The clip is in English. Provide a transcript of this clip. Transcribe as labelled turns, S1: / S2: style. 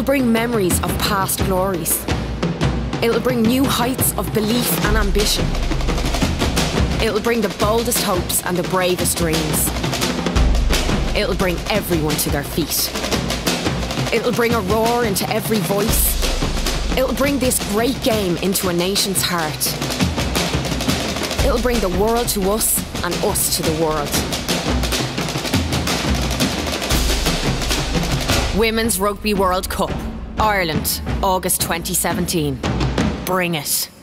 S1: bring memories of past glories. It'll bring new heights of belief and ambition. It'll bring the boldest hopes and the bravest dreams. It'll bring everyone to their feet. It'll bring a roar into every voice. It'll bring this great game into a nation's heart. It'll bring the world to us and us to the world. Women's Rugby World Cup, Ireland, August 2017. Bring it.